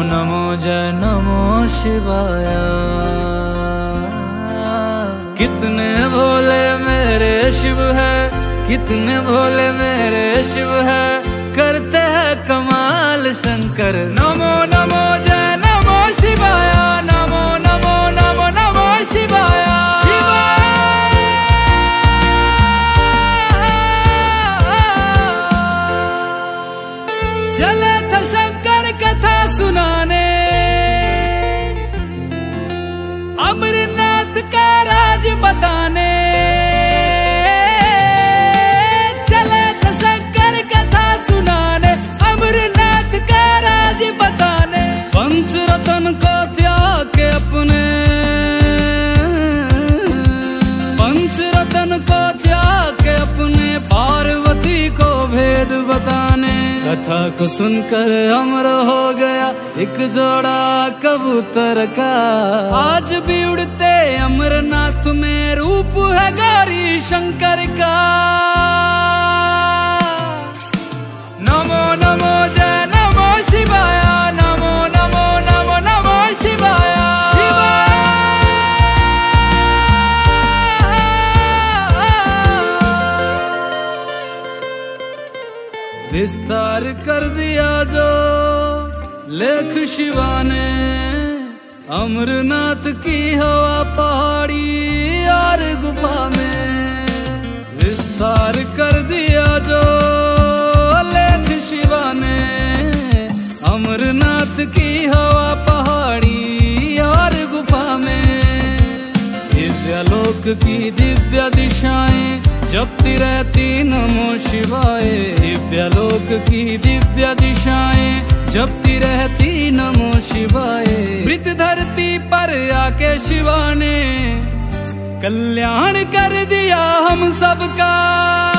नमो जय नमो शिवाय। कितने भोले मेरे शिव है, कितने भोले मेरे शिव है, करते हैं कमाल शंकर। नमो नमो जय नमो शिवाय, नमो नमो नमो नमो शिवाय। चले थे शंकर कथा सुनाने, अमरनाथ का राज बताने। चले थे शंकर कथा सुनाने, अमरनाथ का राज बताने। पंचरत्न को त्याग के अपने, पंचरत्न को त्याग के अपने, पार्वती को भेद बताने। कथा को सुनकर अमर हो गया एक जोड़ा कबूतर का। आज भी उड़ते अमरनाथ में रूप है गौरी शंकर का। नमो नमो जय नमो शिवाय, नमो नमो नमो नमो शिवाय। विस्तार कर दिया जो लेख शिवा ने, अमरनाथ की हवा पहाड़ी और गुफा में। विस्तार कर दिया जो लेख शिवा ने, अमरनाथ की हवा पहाड़ी और गुफा में। दिव्यलोक की दिव्य दिशाएं जपती रहती नमो शिवाय। दिव्यलोक की दिव्य दिशाएं जपती रहती नमो शिवाय। मृत धरती पर आके शिवा ने कल्याण कर दिया हम सबका।